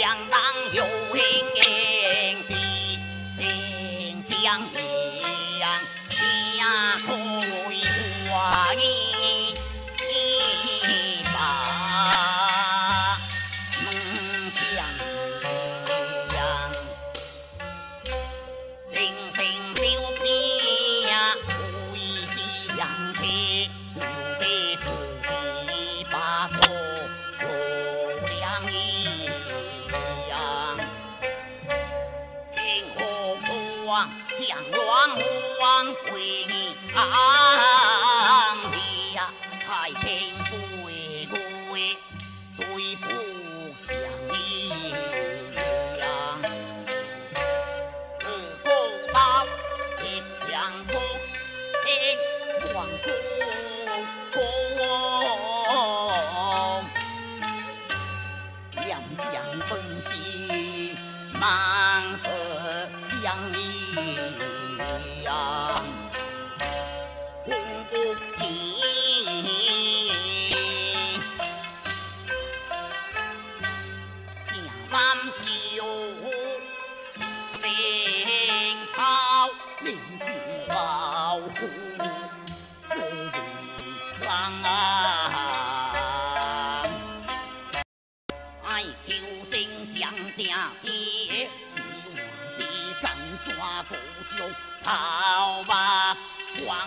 相当有名的新疆阳，家可为花一把梦想阳，星星小皮呀，为夕阳起，留给土地把火照亮一样。天火光，将王王归你安里呀，太平岁归，虽不相一样。自古道一江风，天黄公。两江奔西，芒刺相一样。公不平，下万秀，正好临近保护，是日康啊！爱求生将定铁，希望的干刷不就草吧黄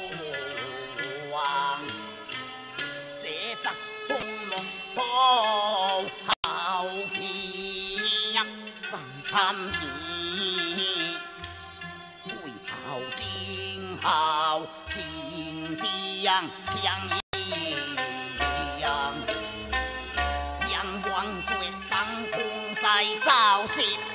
王，这只公龙头好皮呀，上看皮，会好心好心将相一样。阳光水当空晒照射。